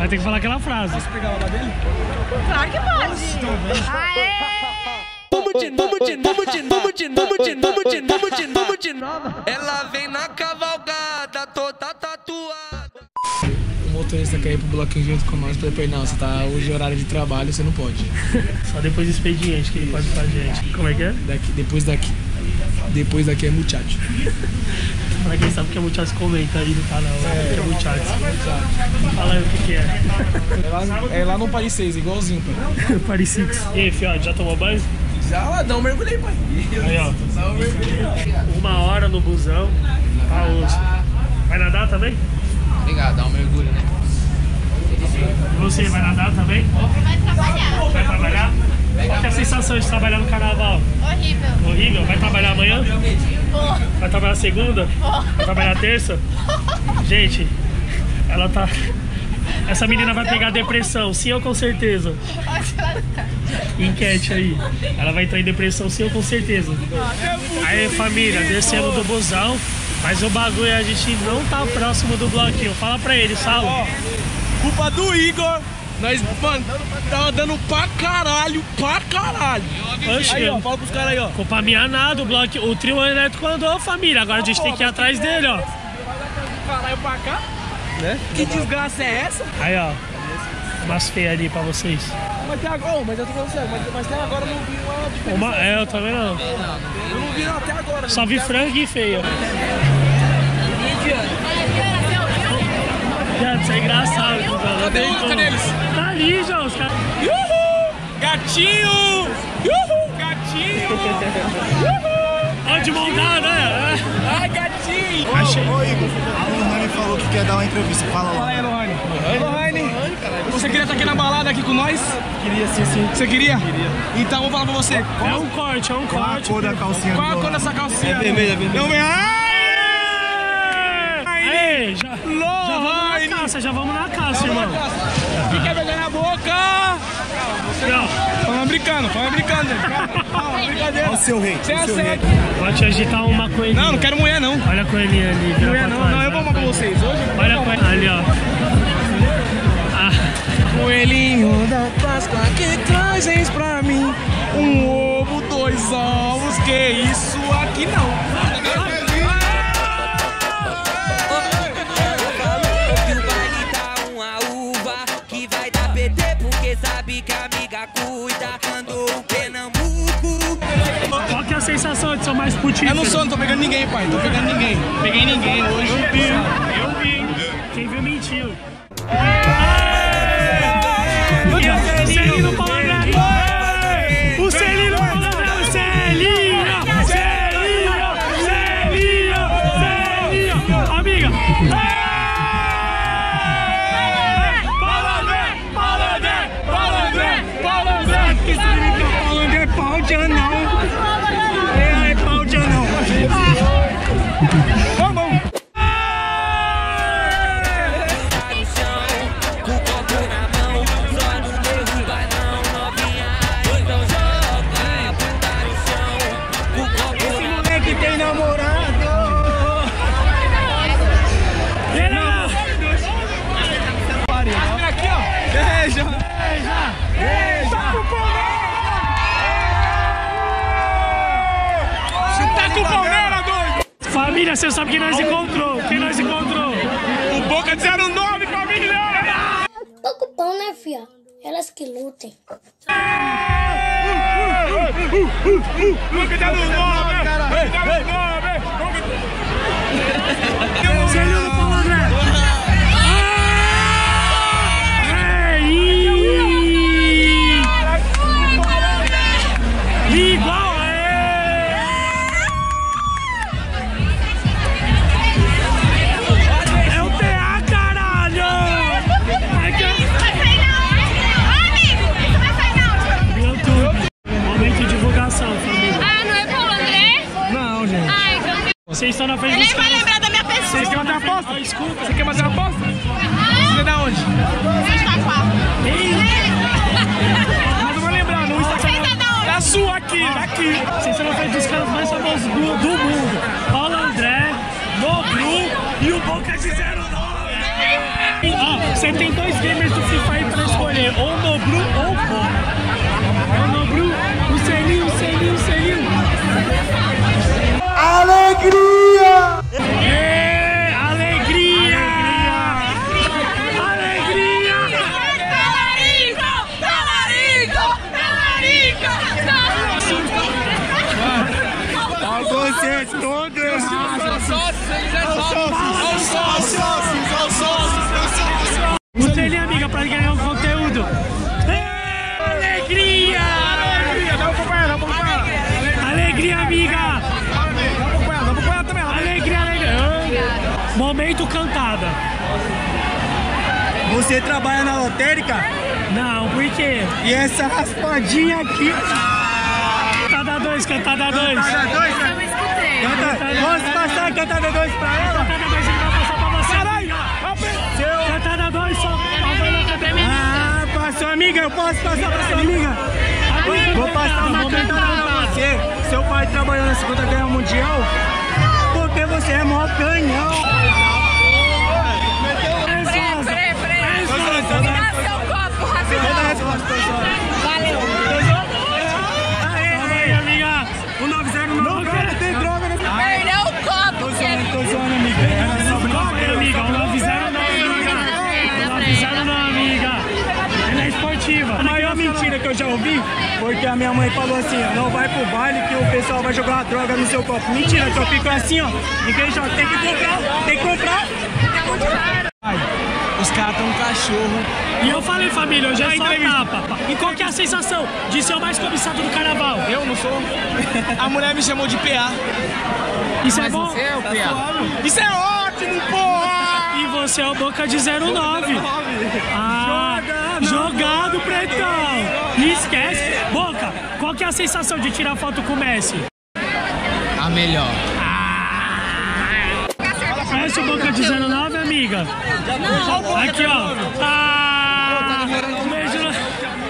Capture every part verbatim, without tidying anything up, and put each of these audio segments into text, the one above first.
ter que falar aquela frase. Posso pegar a baba dele? Claro que pode. Aê! Vamos de, vamos de, vamos de, vamos de, vamos de, vamos de, vamos de, vamos de nova. Ela vem na cavalgada, toda tatuada. O motorista quer ir pro bloquinho junto com nós, falei pra ele, não, você tá hoje é horário de trabalho, você não pode. Só depois do expediente que ele pode com a gente. Como é que é? Daqui, depois daqui, depois daqui é muchacho. Pra quem sabe que é muchacho, comenta aí no canal. É, é muchacho. Fala aí o que que é. É lá, é lá no Paris seis, igualzinho, pai. Paris seis. E aí, fiote, já tomou banho? Já, dá um mergulhei, pai. Aí, ó. Uma hora no busão. Tá osso. Vai nadar também? Obrigado, dá um mergulho, né? E você, vai nadar também? Vai trabalhar. Vai trabalhar? Qual que é a sensação de trabalhar no carnaval? Horrível. Horrível? Vai trabalhar amanhã? Vou. Vai trabalhar segunda? Vou. Vai trabalhar terça? Gente, ela tá... Essa menina vai pegar depressão, sim ou com certeza? Enquete aí. Ela vai entrar em depressão, sim ou com certeza? Aí, família, descendo do busão. Mas o bagulho é a gente não tá próximo do bloquinho. Fala pra ele, Saulo. Culpa do Igor. Nós, mano, tava dando pra caralho, pra caralho. Oxe, Aí, ó, fala pros caras aí, ó. culpa minha nada, o bloco, o trio elétrico andou, família. Agora a gente tem que ir atrás dele, ó. Caralho pra cá, né? Que desgraça é essa? Aí, ó. Umas feias ali pra vocês. Mas até agora, mas eu tô falando sério, mas, mas até agora eu não vi uma diferença. Uma, é, eu também não. Eu não vi não, até agora. Só vi frango e feia. Viado, isso é engraçado, mano. Cadê eles? Cadê eles? Tá ali, João, os caras. Uhul! Gatinho! Uhul! Gatinho! Uhul! Ó, de mão dada, né? Ai, gatinho! Achei. Ô, Igor, a Lohane falou que quer dar uma entrevista. Fala Fala lá. aí, Lohane. Lohane, você queria estar aqui na balada aqui com nós? Queria sim, sim. Você queria? Queria. Então, vou falar pra você. É um corte, é um Qual a corte. cor da calcinha Qual a do cor Lohane? dessa calcinha? É vermelha, vermelha. Não, Aê! Ei, já, já vamos na caça, já vamos na caça, irmão. Quem quer beijar na boca? Aqui, ó. Fala brincando, fala brincando. Calma, brincadeira. Olha o seu rei. Você o seu rei. acerta. Pode agitar uma coelhinha. Não, não quero mulher, não. Olha a coelhinha ali. vira Mulher pra não, trás, não, eu vou olha amar pra a vocês hoje. Olha a coelhinha ali, ó. Ah, Coelhinho da Páscoa, que trazes pra mim? Um ovo, dois ovos, que isso aqui não. Que o baile tá uma uva, que vai dar P T porque sabe que a amiga cuida. Mandou o Pernambuco. qual que é a sensação de ser mais putinho? Eu não sou, não tô pegando ninguém, pai. Tô pegando ninguém. Peguei ninguém hoje. Eu vi, eu vi. Quem viu mentiu. E o Celino Palandré. O Celino Palandré. O Celino. Celino. Celino. Celino. Amiga. Palandré. Palandré. Palandré. Palandré. Que significa palandré? Pau de anão. É, é pau de anão. Vamos. Família, você sabe quem nós encontrou? Quem nós encontrou? O Boca de zero nove, família! Tô com pão, né, fia? Elas que lutem. Boca de zero nove, zero nove! Celino Palandré! Igual! É o T A, caralho! É que eu... Isso vai sair na onde? Amigo, isso vai sair na onde? YouTube. Momento de divulgação, família. Ah, não é Paulo André? Não, gente. Ai, então... Vocês estão na frente Ele dos vai caras. lembrar da minha pessoa. Vocês querem fazer uma aposta? Ah, escuta. Você quer fazer uma aposta? Você é da onde? Mas eu vou lembrar, no Instagram. Você tá da onde? Da sua aqui, daqui. Vocês estão na frente dos caras mais famosos do, do mundo. Paulo André, Nobru e o Boca de zero nove. Ó, você tem dois os gamers do Free Fire pra escolher ou Nobru ou Boca. O Nobru, o selinho, o selinho, o selinho. Alegria! É, alegria! Alegria! Talarico! Talarico! Talarico! Você todo errado! Aos sócios! Aos sócios! O selinho, amiga, pra ganhar um conteúdo. Alegria! Alegria! Dá um acompanhar, dá um acompanhar! Alegria, amiga! Dá um acompanhar, dá um acompanhar também! Alegria, alegria! Momento cantada. Você trabalha na lotérica? Não, por quê? E essa raspadinha aqui? Cantada dois, cantada dois. Cantada dois? Eu escutei. Canta, posso passar a cantada dois pra ela? Cantada dois, ele vai passar pra você. Caralho! Cantada dois, só. Ah, passou, amiga, eu posso passar pra sua amiga? Vou passar uma cantada pra você. Seu pai trabalhou na Segunda Guerra Mundial? Porque você é mó canhão. Peraí, peraí, peraí. Me dá seu copo, rapidão. Valeu. Calma aí, amiga. O nove zero nove tem droga nesse... Perdeu o copo. Tô zoando, tô zoando, amiga. Calma aí, amiga. O nove zero não, amiga. O nove zero não, amiga. Ela é esportiva. A maior mentira que eu já ouvi foi que a minha mãe falou assim, ó, não vai pro baile que o pessoal vai jogar uma droga no seu copo. Mentira, só fica assim, ó. Ninguém joga, tem que comprar, tem que comprar. É muito caro. Os caras tão um cachorro. E eu falei, família, hoje é só tapa. E qual que é a sensação de ser o mais cobiçado do carnaval? Eu não sou. A mulher me chamou de P A. Isso é bom? é o P A. Isso é ótimo, porra! E você é o Boca de zero nove. Ah, jogado, pretão. E esquece. Boca, qual que é a sensação de tirar foto com o Messi? A melhor. Conhece o Boca de zero nove, amiga? Aqui, ó. Ah, um beijo na...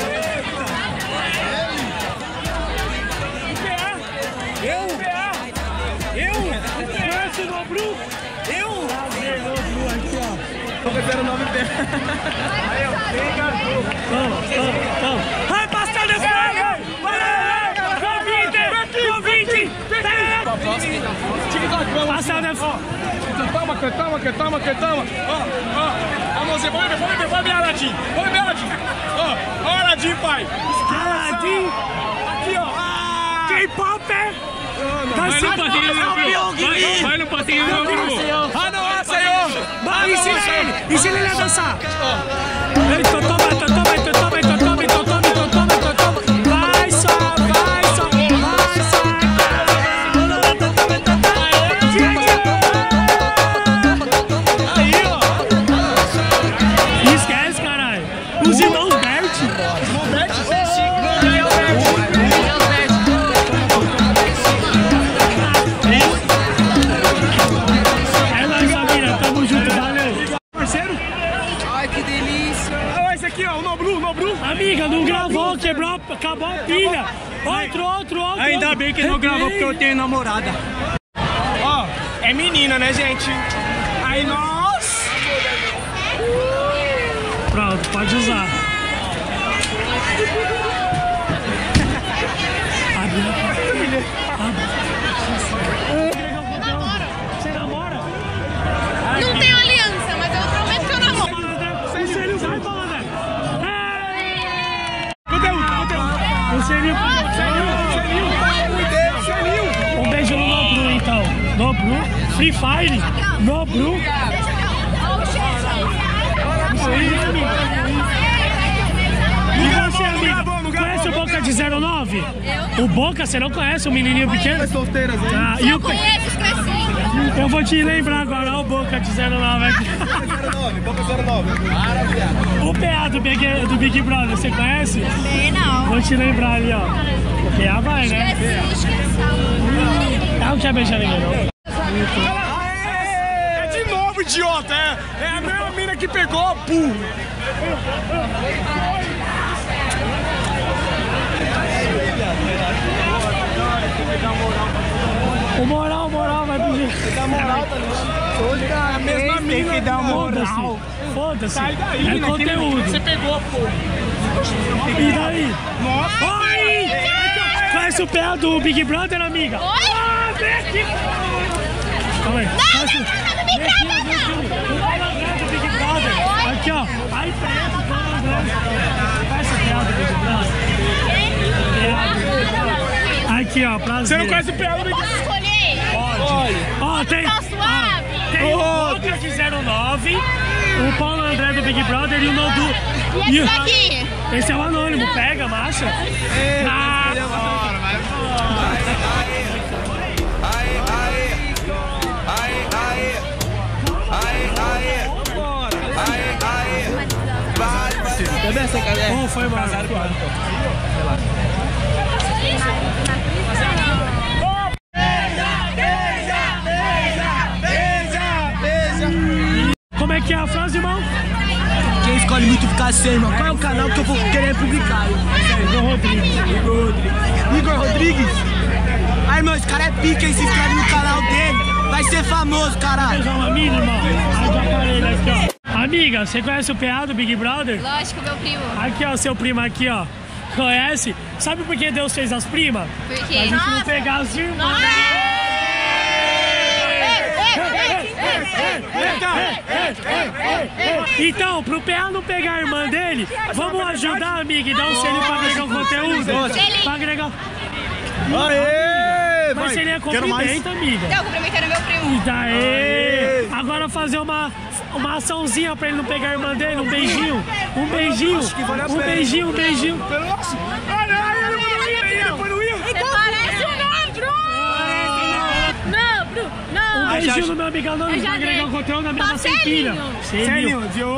Eu? Eu? Conhece o Nobru? Eu? Prazer, Nobru, aqui, ó. Eu quero nove pé. Aí, ó. Toma, toma, toma. Vai passar nesse jogo! Convite! Convite! Passa nessa... Toma, que toma, que toma, que toma. Ó, ó. A mãozinha, vamos ver, vamos ver, vamos ver, Aladim. Vamos ver, Aladim. Ó, ó, Aladim, pai. Aladim! Aqui, ó. Ah! K-pop é... Vai no passinho, vai, vai no passinho, Ah, não, senhor. vai, ensina ele, ensina ele a dançar. Eita, toma, toma, toma, toma, toma, toma, toma, toma, toma, toma. Vai só, vai só, vai só. Aí, ó. Esquece, caralho. Os irmãos Bert. Não mete, você chica. Não é o Bert. É nóis, família. Tamo junto, valeu. Parceiro? Ai, que delícia. Olha esse aqui, ó. O Nobru, o Nobru. Amiga, não gravou, quebrou, acabou a pilha. Outro, outro, outro. Ainda bem que não gravou porque eu tenho namorada. Ó, é menina, né, gente? Aí nós... Pronto, pode usar. Você namora? Não tenho aliança, mas eu prometo que eu namoro. O selinho vai, Banda. Conteúdo, conteúdo. O selinho. Selinho, selinho. Um beijo no Nobru, então. Nobru, Free Fire, Nobru. E você, amiga? Conhece o Boca de zero nove? Eu O Boca, você não conhece o menininho pequeno? Solteiras aí. Ah, e não o... conheço, esqueci. Eu vou te lembrar agora, ó, o Boca de zero nove aqui. zero nove, Boca zero nove. Para, viado. O P A do Big, do Big Brother, você conhece? Também não. Vou te lembrar ali, ó. O P A vai, né? Esqueci, esqueci. Ah, não quer beijar ninguém, não. É de novo, idiota. É, é a mesma mina que pegou, burro. O moral, o moral vai pedir. Dá moral, tá ligado? Hoje é a mesma mina. Tem que dar moral. foda-se. Sai daí, É naquele conteúdo. momento que você pegou, pô. E daí? Nossa! Oi! Conhece o P A do Big Brother, amiga? Oi? Ah, vem aqui! Calma aí. Não, Conhece- não, não, não me Vem aqui, grava, vem aqui. não. O Paulo André do Big Brother. Aqui, ó. Aí preso, o Paulo André. Conhece o P A do Big Brother? Aqui, ó, prazer. Você não conhece o P A do Big Posso escolher? Ó, tem. Tá suave? ó, Tem o Boca de zero nove, o Paulo André do Big Brother e o Nodu. E esse daqui? Esse é o anônimo, pega, marcha. Ah, oh, foi mal. Como é que é a frase, irmão? Quem escolhe muito ficar sem, irmão? Qual é o canal que eu vou querer publicar? Igor Rodrigues. Igor Rodrigues. Igor Rodrigues? Ai, irmão, esse cara é pica, hein? Se inscreve no canal dele. Vai ser famoso, caralho. Pegar uma mina, irmão. Aí de aparelho aqui, ó. Amiga, você conhece o P A do Big Brother? Lógico, meu primo. Aqui, ó, seu primo aqui, ó. Conhece? Sabe por que Deus fez as primas? Por Pra quê? gente não pegar as irmãs. Então, pro P A não pegar a irmã dele, vamos ajudar, amiga, e dar um selinho pra agregar o conteúdo? Selinho. Pra agregar. Aê! Mas seria cumprimento, amiga. Então, cumprimentando meu primo. E daí? Agora fazer uma, uma açãozinha pra ele não pegar a irmã dele, um beijinho. Um beijinho. Um beijinho, um beijinho. Olha, olha, ele foi no Will, ele foi no Will. Então, parece o não, Bru! Não, Bru, não. Um beijinho no meu amigo anônimo pra agregar o conteúdo na minha sem pilha. Sério, viu?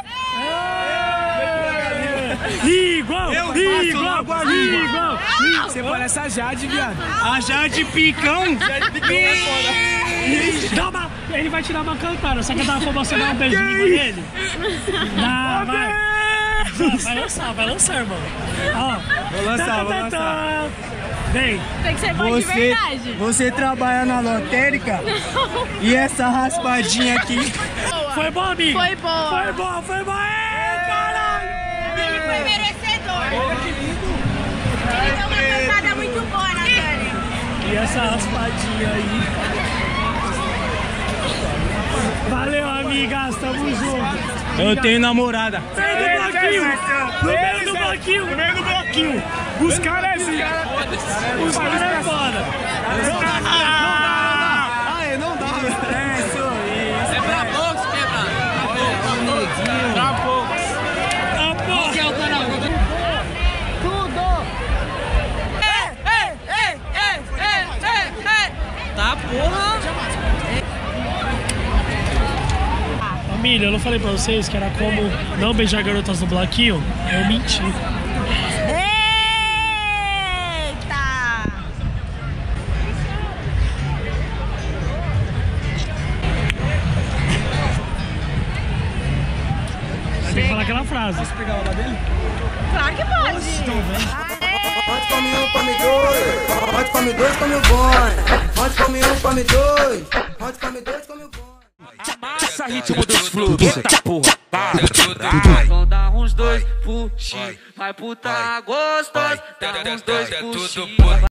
Igual, Eu faço igual, logo a língua. igual. Você parece a Jade, viado. A Jade Picão. Jade Picão é foda. Dá uma, ele vai te dar uma cantada, só que dá pra você dar um beijinho nele. Dá, vai. Vai lançar, vai lançar, irmão. Ó. Vou lançar, vou lançar. Vem. Tem que ser bom de Você, verdade. você trabalha na lotérica e essa raspadinha aqui. Foi bom, amigo? Foi boa. Foi bom, foi bom. É, caralho. Ele foi merecedor. Ele deu uma cantada muito boa na Dani. E essa raspadinha aí. Valeu, amigas, tamo junto. Eu tenho namorada. No meio do bloquinho. No meio do bloquinho. No meio do bloquinho. Os caras é assim. Os caras é foda. Ai, não dá. É isso aí. É pra poucos, quebra. Pra poucos. Ah, porra. Que é o canal? Tá, porra. Família, eu não falei pra vocês que era como não beijar garotas no bloquinho? Eu menti. Eita! Tem que falar aquela frase. Claro que pode. Pode come um, come dois. Pode come dois, come o bom. Pode come um, come dois. Pode come dois, come o bom. Amassa ritmo dos fluxos. Eita porra, para. Vão dar uns dois puxinhos. Vai puta gostosa. Dá uns dois puxinhos.